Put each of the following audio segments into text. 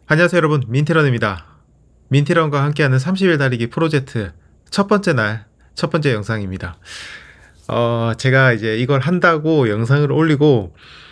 안녕하세요 여러분, 민티런입니다. 민티런과 함께하는 30일 달리기 프로젝트 첫 번째 날 첫 번째 영상입니다. 제가 이제 이걸 한다고 영상을 올리고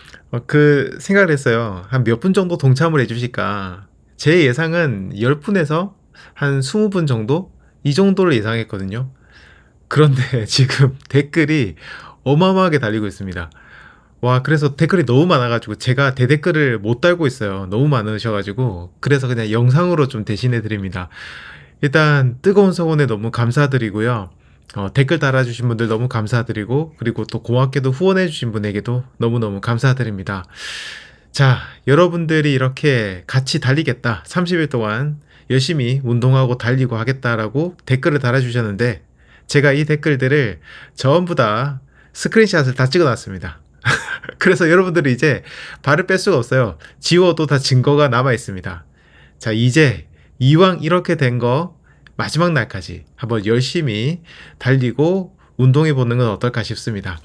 그 생각을 했어요. 한 몇 분 정도 동참을 해주실까. 제 예상은 10분에서 한 20분 정도? 이 정도를 예상했거든요. 그런데 지금 댓글이 어마어마하게 달리고 있습니다. 와, 그래서 댓글이 너무 많아가지고 제가 대댓글을 못 달고 있어요. 너무 많으셔가지고. 그래서 그냥 영상으로 좀 대신해 드립니다. 일단 뜨거운 성원에 너무 감사드리고요. 댓글 달아주신 분들 너무 감사드리고, 그리고 또 고맙게도 후원해주신 분에게도 너무너무 감사드립니다. 자, 여러분들이 이렇게 같이 달리겠다, 30일 동안 열심히 운동하고 달리고 하겠다라고 댓글을 달아주셨는데, 제가 이 댓글들을 전부 다 스크린샷을 다 찍어놨습니다. 그래서 여러분들이 이제 발을 뺄 수가 없어요. 지워도 다 증거가 남아 있습니다. 자, 이제 이왕 이렇게 된 거 마지막 날까지 한번 열심히 달리고 운동해 보는 건 어떨까 싶습니다.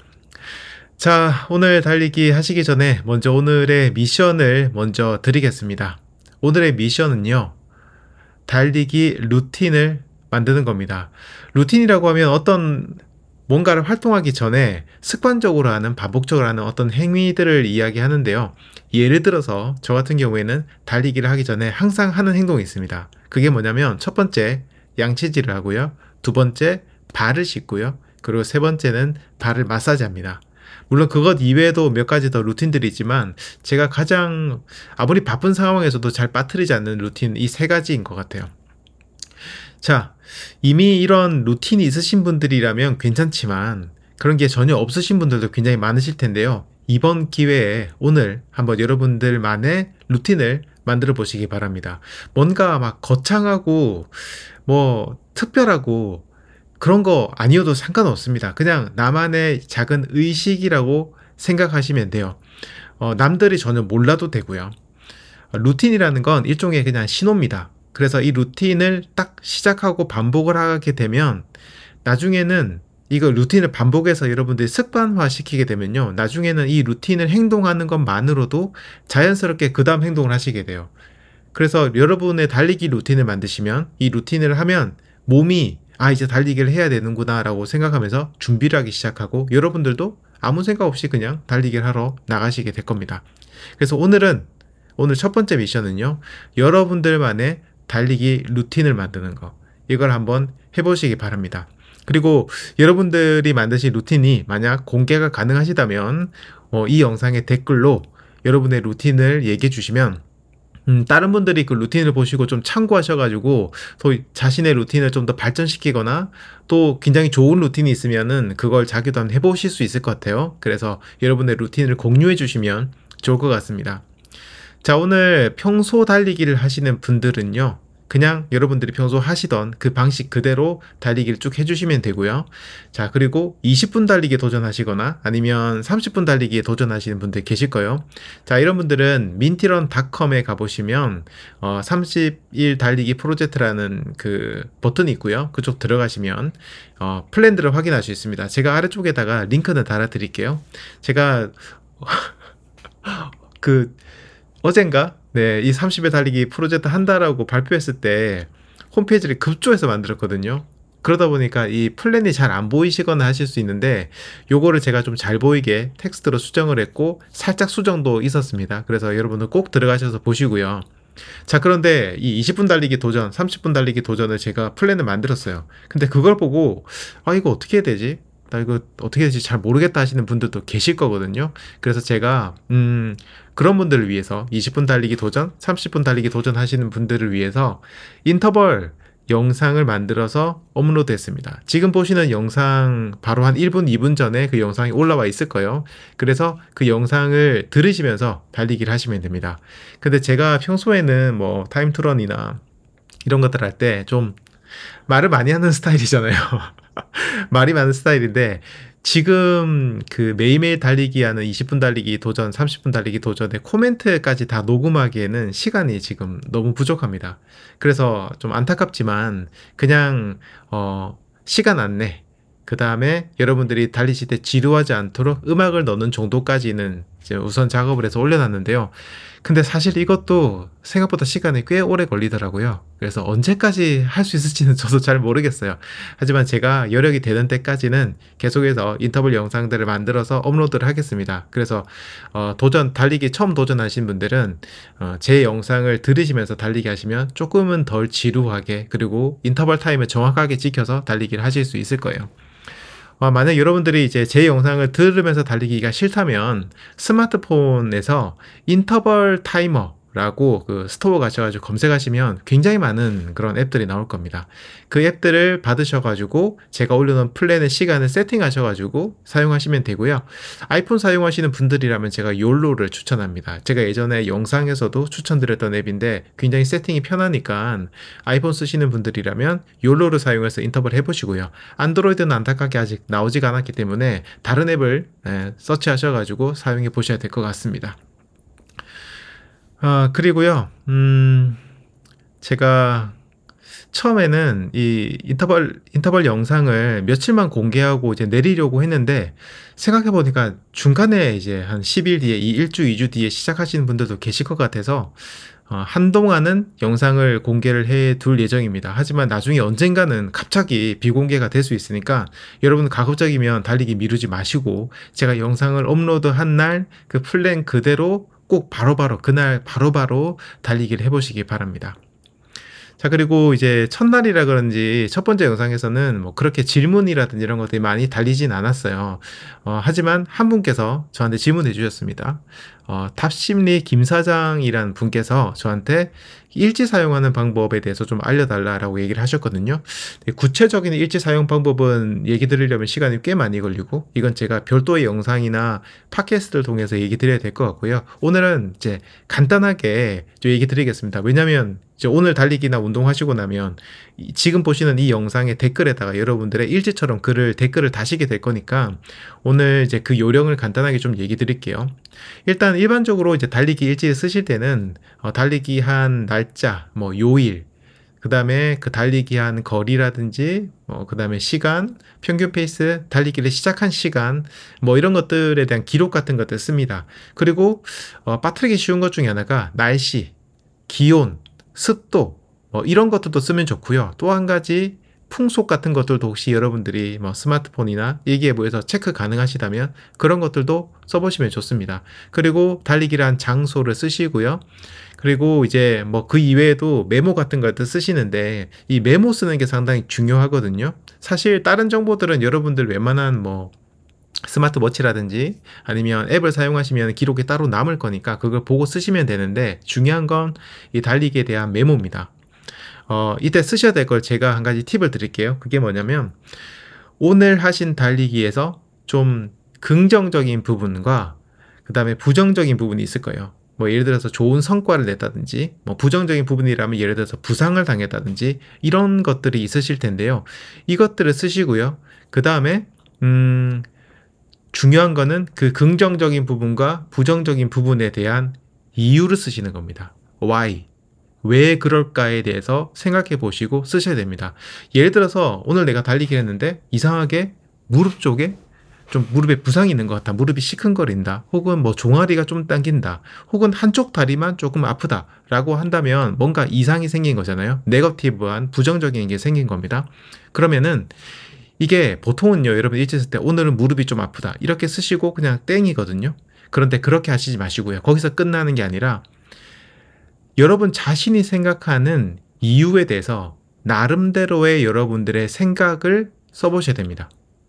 자, 오늘 달리기 하시기 전에 먼저 오늘의 미션을 먼저 드리겠습니다. 오늘의 미션은요, 달리기 루틴을 만드는 겁니다. 루틴이라고 하면 어떤 뭔가를 활동하기 전에 습관적으로 하는, 반복적으로 하는 어떤 행위들을 이야기하는데요. 예를 들어서 저 같은 경우에는 달리기를 하기 전에 항상 하는 행동이 있습니다. 그게 뭐냐면, 첫 번째 양치질을 하고요, 두 번째 발을 씻고요, 그리고 세 번째는 발을 마사지합니다. 물론 그것 이외에도 몇 가지 더 루틴들이 있지만, 제가 가장 아무리 바쁜 상황에서도 잘 빠뜨리지 않는 루틴, 이 세 가지인 것 같아요. 자, 이미 이런 루틴이 있으신 분들이라면 괜찮지만 그런 게 전혀 없으신 분들도 굉장히 많으실 텐데요. 이번 기회에 오늘 한번 여러분들만의 루틴을 만들어 보시기 바랍니다. 뭔가 막 거창하고 뭐 특별하고 그런 거 아니어도 상관없습니다. 그냥 나만의 작은 의식이라고 생각하시면 돼요. 남들이 전혀 몰라도 되고요. 루틴이라는 건 일종의 그냥 신호입니다. 그래서 이 루틴을 딱 시작하고 반복을 하게 되면, 나중에는 이거 루틴을 반복해서 여러분들이 습관화 시키게 되면요, 나중에는 이 루틴을 행동하는 것만으로도 자연스럽게 그 다음 행동을 하시게 돼요. 그래서 여러분의 달리기 루틴을 만드시면, 이 루틴을 하면 몸이 이제 달리기를 해야 되는구나 라고 생각하면서 준비를 하기 시작하고, 여러분들도 아무 생각 없이 그냥 달리기를 하러 나가시게 될 겁니다. 그래서 오늘 첫 번째 미션은요, 여러분들만의 달리기 루틴을 만드는 거, 이걸 한번 해보시기 바랍니다. 그리고 여러분들이 만드신 루틴이 만약 공개가 가능하시다면 이 영상의 댓글로 여러분의 루틴을 얘기해 주시면, 다른 분들이 그 루틴을 보시고 좀 참고하셔가지고 또 자신의 루틴을 좀 더 발전시키거나, 또 굉장히 좋은 루틴이 있으면은 그걸 자기도 한번 해보실 수 있을 것 같아요. 그래서 여러분의 루틴을 공유해 주시면 좋을 것 같습니다. 자, 오늘 평소 달리기를 하시는 분들은요, 그냥 여러분들이 평소 하시던 그 방식 그대로 달리기를 쭉 해주시면 되고요. 자, 그리고 20분 달리기에 도전하시거나 아니면 30분 달리기에 도전하시는 분들 계실 거예요. 자, 이런 분들은 민티런닷컴에 가보시면 30일 달리기 프로젝트라는 그 버튼이 있고요. 그쪽 들어가시면 플랜들을 확인할 수 있습니다. 제가 아래쪽에다가 링크는 달아 드릴게요. 제가 어젠가 이 30일 달리기 프로젝트 한다라고 발표했을 때 홈페이지를 급조해서 만들었거든요. 그러다 보니까 이 플랜이 잘 안 보이시거나 하실 수 있는데, 요거를 제가 좀 잘 보이게 텍스트로 수정을 했고 살짝 수정도 있었습니다. 그래서 여러분들 꼭 들어가셔서 보시고요. 자, 그런데 이 20분 달리기 도전, 30분 달리기 도전을 제가 플랜을 만들었어요. 근데 그걸 보고 이거 어떻게 해야 되지? 나 이거 어떻게 해야 되지? 잘 모르겠다 하시는 분들도 계실 거거든요. 그래서 제가 그런 분들을 위해서 20분 달리기 도전, 30분 달리기 도전 하시는 분들을 위해서 인터벌 영상을 만들어서 업로드 했습니다. 지금 보시는 영상 바로 한 1분, 2분 전에 그 영상이 올라와 있을 거예요. 그래서 그 영상을 들으시면서 달리기를 하시면 됩니다. 근데 제가 평소에는 뭐 타임투런이나 이런 것들 할 때 좀 말을 많이 하는 스타일이잖아요. 말이 많은 스타일인데, 지금 그 매일매일 달리기 하는 20분 달리기 도전, 30분 달리기 도전의 코멘트까지 다 녹음하기에는 시간이 지금 너무 부족합니다. 그래서 좀 안타깝지만 그냥 시간 안내, 그 다음에 여러분들이 달리실 때 지루하지 않도록 음악을 넣는 정도까지는 이제 우선 작업을 해서 올려놨는데요. 근데 사실 이것도 생각보다 시간이 꽤 오래 걸리더라고요. 그래서 언제까지 할 수 있을지는 저도 잘 모르겠어요. 하지만 제가 여력이 되는 때까지는 계속해서 인터벌 영상들을 만들어서 업로드를 하겠습니다. 그래서 달리기 처음 도전하신 분들은 제 영상을 들으시면서 달리기 하시면 조금은 덜 지루하게, 그리고 인터벌 타임을 정확하게 지켜서 달리기를 하실 수 있을 거예요. 만약 여러분들이 이제 제 영상을 들으면서 달리기가 싫다면 스마트폰에서 인터벌 타이머라고 그 스토어 가셔가지고 검색하시면 굉장히 많은 그런 앱들이 나올 겁니다. 그 앱들을 받으셔가지고 제가 올려놓은 플랜의 시간을 세팅하셔가지고 사용하시면 되고요. 아이폰 사용하시는 분들이라면 제가 욜로를 추천합니다. 제가 예전에 영상에서도 추천드렸던 앱인데 굉장히 세팅이 편하니까 아이폰 쓰시는 분들이라면 욜로를 사용해서 인터벌 해보시고요. 안드로이드는 안타깝게 아직 나오지가 않았기 때문에 다른 앱을 서치하셔가지고 사용해 보셔야 될 것 같습니다. 그리고요, 제가 처음에는 이 인터벌 영상을 며칠만 공개하고 이제 내리려고 했는데, 생각해보니까 중간에 이제 한 10일 뒤에, 1주, 2주 뒤에 시작하시는 분들도 계실 것 같아서, 한동안은 영상을 공개를 해 둘 예정입니다. 하지만 나중에 언젠가는 갑자기 비공개가 될 수 있으니까 여러분 가급적이면 달리기 미루지 마시고, 제가 영상을 업로드한 날 그 플랜 그대로 꼭 바로바로 그날 바로바로 달리기를 해보시기 바랍니다. 자, 그리고 이제 첫날이라 그런지 첫 번째 영상에서는 뭐 그렇게 질문이라든지 이런 것들이 많이 달리진 않았어요. 하지만 한 분께서 저한테 질문해 주셨습니다. 탑심리 김 사장이란 분께서 저한테 일지 사용하는 방법에 대해서 좀 알려달라고 얘기를 하셨거든요. 구체적인 일지 사용 방법은 얘기 드리려면 시간이 꽤 많이 걸리고, 이건 제가 별도의 영상이나 팟캐스트를 통해서 얘기 드려야 될 것 같고요. 오늘은 이제 간단하게 좀 얘기 드리겠습니다. 왜냐하면 이제 오늘 달리기나 운동하시고 나면 지금 보시는 이 영상의 댓글에다가 여러분들의 일지처럼 댓글을 다시게 될 거니까 오늘 이제 그 요령을 간단하게 좀 얘기 드릴게요. 일단 일반적으로 이제 달리기 일지를 쓰실 때는 달리기 한 날짜, 뭐 요일, 그 다음에 그 달리기 한 거리라든지 그 다음에 시간, 평균 페이스, 달리기를 시작한 시간, 뭐 이런 것들에 대한 기록 같은 것들 씁니다. 그리고 빠뜨리기 쉬운 것 중에 하나가 날씨, 기온, 습도, 이런 것들도 쓰면 좋고요. 또 한 가지 풍속 같은 것들도 혹시 여러분들이 뭐 스마트폰이나 일기예보에서 체크 가능하시다면 그런 것들도 써보시면 좋습니다. 그리고 달리기란 장소를 쓰시고요. 그리고 이제 뭐 그 이외에도 메모 같은 것들 쓰시는데, 이 메모 쓰는 게 상당히 중요하거든요. 사실 다른 정보들은 여러분들 웬만한 뭐 스마트워치라든지 아니면 앱을 사용하시면 기록이 따로 남을 거니까 그걸 보고 쓰시면 되는데, 중요한 건 이 달리기에 대한 메모입니다. 이때 쓰셔야 될 걸 제가 한 가지 팁을 드릴게요. 그게 뭐냐면, 오늘 하신 달리기에서 좀 긍정적인 부분과 그 다음에 부정적인 부분이 있을 거예요. 뭐 예를 들어서 좋은 성과를 냈다든지, 뭐 부정적인 부분이라면 예를 들어서 부상을 당했다든지 이런 것들이 있으실 텐데요. 이것들을 쓰시고요. 그 다음에 중요한 거는 그 긍정적인 부분과 부정적인 부분에 대한 이유를 쓰시는 겁니다. Why? 왜 그럴까에 대해서 생각해 보시고 쓰셔야 됩니다. 예를 들어서 오늘 내가 달리기를 했는데 이상하게 무릎 쪽에 좀 무릎에 부상이 있는 것 같다, 무릎이 시큰거린다, 혹은 뭐 종아리가 좀 당긴다, 혹은 한쪽 다리만 조금 아프다 라고 한다면 뭔가 이상이 생긴 거잖아요. 네거티브한 부정적인 게 생긴 겁니다. 그러면은 이게 보통은요, 여러분 일지 쓸 때 오늘은 무릎이 좀 아프다 이렇게 쓰시고 그냥 땡이거든요. 그런데 그렇게 하시지 마시고요. 거기서 끝나는 게 아니라 여러분 자신이 생각하는 이유에 대해서 나름대로의 여러분들의 생각을 써보셔야 됩니다.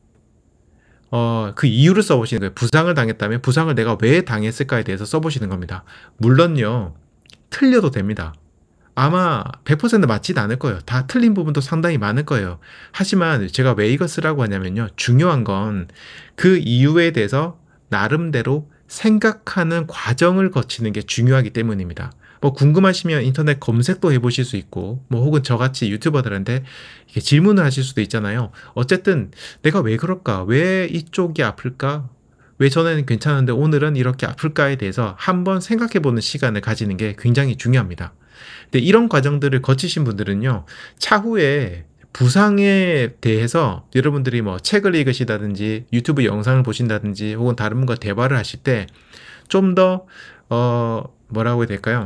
그 이유를 써보시는 거예요. 부상을 당했다면 부상을 내가 왜 당했을까에 대해서 써보시는 겁니다. 물론요, 틀려도 됩니다. 아마 100% 맞지는 않을 거예요. 다 틀린 부분도 상당히 많을 거예요. 하지만 제가 왜 이거 쓰라고 하냐면요, 중요한 건 그 이유에 대해서 나름대로 생각하는 과정을 거치는 게 중요하기 때문입니다. 뭐 궁금하시면 인터넷 검색도 해보실 수 있고, 뭐 혹은 저같이 유튜버들한테 이렇게 질문을 하실 수도 있잖아요. 어쨌든 내가 왜 그럴까? 왜 이쪽이 아플까? 왜 전에는 괜찮은데 오늘은 이렇게 아플까에 대해서 한번 생각해보는 시간을 가지는 게 굉장히 중요합니다. 근데 이런 과정들을 거치신 분들은요, 차후에 부상에 대해서 여러분들이 뭐 책을 읽으시다든지 유튜브 영상을 보신다든지 혹은 다른 분과 대화를 하실 때 좀 더 뭐라고 해야 될까요?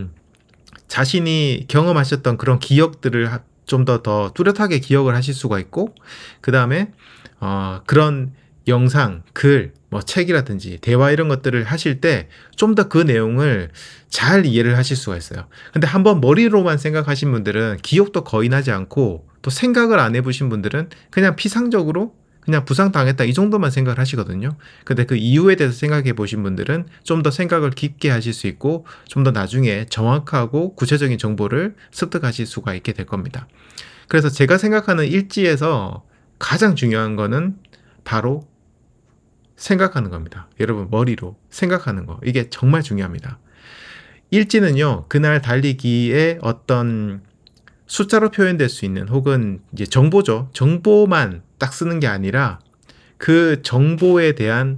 자신이 경험하셨던 그런 기억들을 좀 더 뚜렷하게 기억을 하실 수가 있고, 그 다음에 그런 영상, 글, 뭐 책이라든지 대화 이런 것들을 하실 때 좀 더 그 내용을 잘 이해를 하실 수가 있어요. 근데 한번 머리로만 생각하신 분들은 기억도 거의 나지 않고, 또 생각을 안 해보신 분들은 그냥 피상적으로 그냥 부상당했다 이 정도만 생각을 하시거든요. 근데 그 이유에 대해서 생각해 보신 분들은 좀 더 생각을 깊게 하실 수 있고, 좀 더 나중에 정확하고 구체적인 정보를 습득하실 수가 있게 될 겁니다. 그래서 제가 생각하는 일지에서 가장 중요한 거는 바로 생각하는 겁니다. 여러분, 머리로 생각하는 거. 이게 정말 중요합니다. 일지는요, 그날 달리기에 어떤 숫자로 표현될 수 있는, 혹은 이제 정보죠. 정보만 딱 쓰는 게 아니라 그 정보에 대한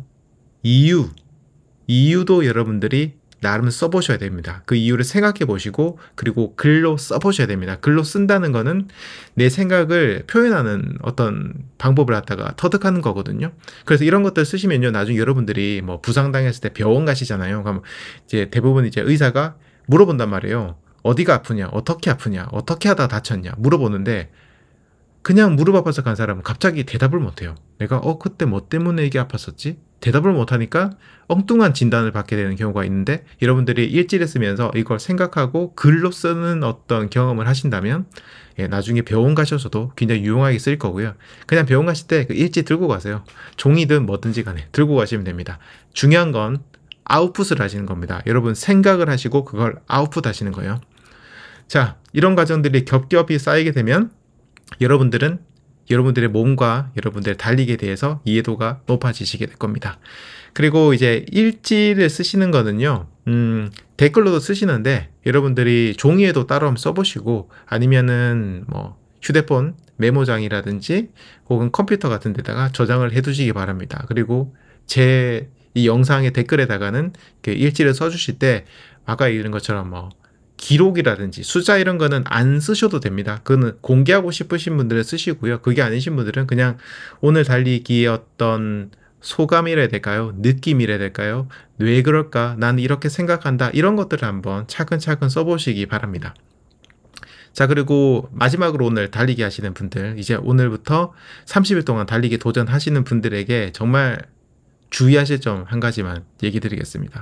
이유도 여러분들이 나름 써보셔야 됩니다. 그 이유를 생각해 보시고, 그리고 글로 써보셔야 됩니다. 글로 쓴다는 거는 내 생각을 표현하는 어떤 방법을 갖다가 터득하는 거거든요. 그래서 이런 것들 쓰시면요, 나중에 여러분들이 뭐 부상당했을 때 병원 가시잖아요. 그럼 이제 대부분 이제 의사가 물어본단 말이에요. 어디가 아프냐, 어떻게 아프냐, 어떻게 하다 다쳤냐 물어보는데, 그냥 무릎 아파서 간 사람은 갑자기 대답을 못해요. 내가 그때 뭐 때문에 이게 아팠었지? 대답을 못하니까 엉뚱한 진단을 받게 되는 경우가 있는데, 여러분들이 일지를 쓰면서 이걸 생각하고 글로 쓰는 어떤 경험을 하신다면, 나중에 병원 가셔서도 굉장히 유용하게 쓸 거고요. 그냥 병원 가실 때 그 일지 들고 가세요. 종이든 뭐든지 간에 들고 가시면 됩니다. 중요한 건 아웃풋을 하시는 겁니다. 여러분, 생각을 하시고 그걸 아웃풋 하시는 거예요. 자, 이런 과정들이 겹겹이 쌓이게 되면 여러분들은 여러분들의 몸과 여러분들의 달리기에 대해서 이해도가 높아지시게 될 겁니다. 그리고 이제 일지를 쓰시는 거는요, 댓글로도 쓰시는데, 여러분들이 종이에도 따로 한번 써보시고, 아니면은 뭐 휴대폰 메모장이라든지 혹은 컴퓨터 같은 데다가 저장을 해 두시기 바랍니다. 그리고 제 이 영상의 댓글에다가는 그 일지를 써주실 때 아까 이런 것처럼 뭐 기록이라든지 숫자 이런 거는 안 쓰셔도 됩니다. 그거는 공개하고 싶으신 분들은 쓰시고요. 그게 아니신 분들은 그냥 오늘 달리기의 어떤 소감이라 해야 될까요? 느낌이라 해야 될까요? 왜 그럴까? 나는 이렇게 생각한다. 이런 것들을 한번 차근차근 써보시기 바랍니다. 자, 그리고 마지막으로 오늘 달리기 하시는 분들, 이제 오늘부터 30일 동안 달리기 도전하시는 분들에게 정말 주의하실 점 한 가지만 얘기 드리겠습니다.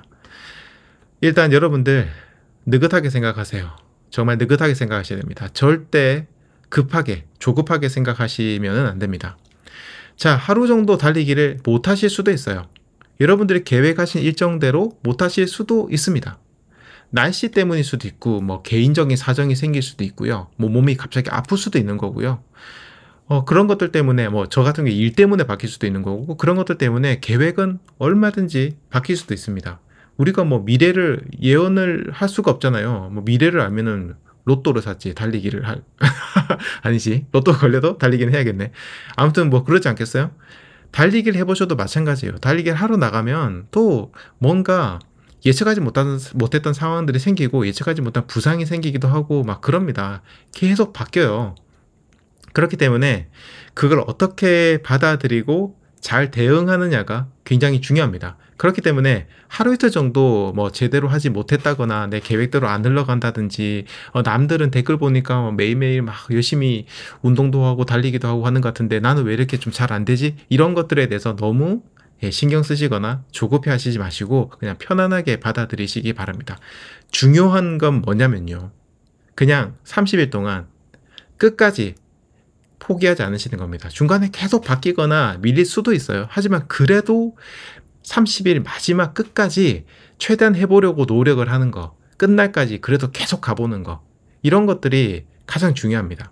일단 여러분들 느긋하게 생각하세요. 정말 느긋하게 생각하셔야 됩니다. 절대 급하게, 조급하게 생각하시면 안 됩니다. 자, 하루 정도 달리기를 못 하실 수도 있어요. 여러분들이 계획하신 일정대로 못 하실 수도 있습니다. 날씨 때문일 수도 있고, 뭐 개인적인 사정이 생길 수도 있고요. 뭐 몸이 갑자기 아플 수도 있는 거고요. 그런 것들 때문에 뭐 저 같은 경우 일 때문에 바뀔 수도 있는 거고, 그런 것들 때문에 계획은 얼마든지 바뀔 수도 있습니다. 우리가 뭐 미래를 예언을 할 수가 없잖아요. 뭐 미래를 알면은 로또를 샀지 달리기를 아니지, 로또 걸려도 달리기는 해야겠네. 아무튼 뭐 그러지 않겠어요? 달리기를 해보셔도 마찬가지예요. 달리기를 하러 나가면 또 뭔가 예측하지 못했던 상황들이 생기고, 예측하지 못한 부상이 생기기도 하고 막 그럽니다. 계속 바뀌어요. 그렇기 때문에 그걸 어떻게 받아들이고 잘 대응하느냐가 굉장히 중요합니다. 그렇기 때문에 하루 이틀 정도 뭐 제대로 하지 못했다거나 내 계획대로 안 흘러간다든지, 남들은 댓글 보니까 뭐 매일매일 막 열심히 운동도 하고 달리기도 하고 하는 것 같은데 나는 왜 이렇게 좀 잘 안 되지? 이런 것들에 대해서 너무 신경 쓰시거나 조급해 하시지 마시고 그냥 편안하게 받아들이시기 바랍니다. 중요한 건 뭐냐면요, 그냥 30일 동안 끝까지 포기하지 않으시는 겁니다. 중간에 계속 바뀌거나 밀릴 수도 있어요. 하지만 그래도 30일 마지막 끝까지 최대한 해보려고 노력을 하는 거, 끝날까지 그래도 계속 가보는 거, 이런 것들이 가장 중요합니다.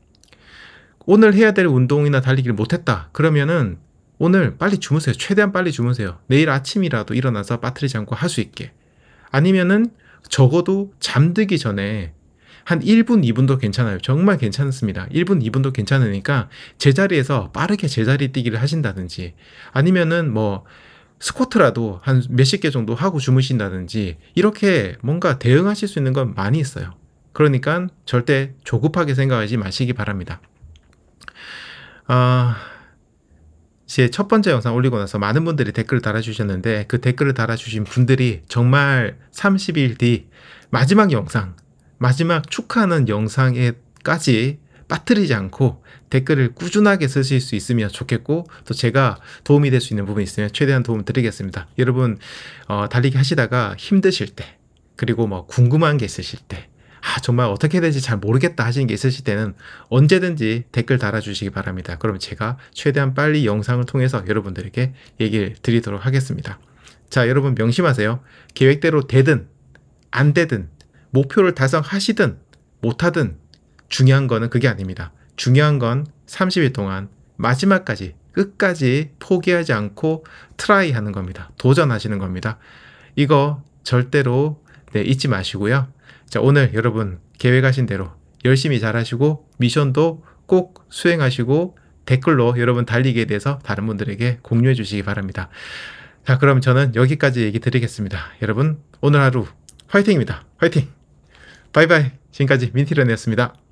오늘 해야 될 운동이나 달리기를 못했다 그러면은 오늘 빨리 주무세요. 최대한 빨리 주무세요. 내일 아침이라도 일어나서 빠뜨리지 않고 할 수 있게. 아니면은 적어도 잠들기 전에 한 1분, 2분도 괜찮아요. 정말 괜찮습니다. 1분, 2분도 괜찮으니까 제자리에서 빠르게 제자리 뛰기를 하신다든지, 아니면은 뭐 스쿼트라도 한 몇십 개 정도 하고 주무신다든지, 이렇게 뭔가 대응하실 수 있는 건 많이 있어요. 그러니까 절대 조급하게 생각하지 마시기 바랍니다. 제 첫 번째 영상 올리고 나서 많은 분들이 댓글을 달아주셨는데, 그 댓글을 달아주신 분들이 정말 30일 뒤 마지막 영상, 마지막 축하하는 영상에까지 빠뜨리지 않고 댓글을 꾸준하게 쓰실 수 있으면 좋겠고, 또 제가 도움이 될 수 있는 부분이 있으면 최대한 도움 드리겠습니다. 여러분 달리기 하시다가 힘드실 때, 그리고 뭐 궁금한 게 있으실 때, 정말 어떻게 해야 될지 잘 모르겠다 하시는 게 있으실 때는 언제든지 댓글 달아주시기 바랍니다. 그럼 제가 최대한 빨리 영상을 통해서 여러분들에게 얘기를 드리도록 하겠습니다. 자, 여러분 명심하세요. 계획대로 되든 안 되든, 목표를 달성하시든 못하든 중요한 거는 그게 아닙니다. 중요한 건 30일 동안 마지막까지 끝까지 포기하지 않고 트라이 하는 겁니다. 도전하시는 겁니다. 이거 절대로 잊지 마시고요. 자, 오늘 여러분 계획하신 대로 열심히 잘하시고 미션도 꼭 수행하시고 댓글로 여러분 달리기에 대해서 다른 분들에게 공유해 주시기 바랍니다. 자, 그럼 저는 여기까지 얘기 드리겠습니다. 여러분 오늘 하루 화이팅입니다. 화이팅! 바이바이. 지금까지 민티런이었습니다.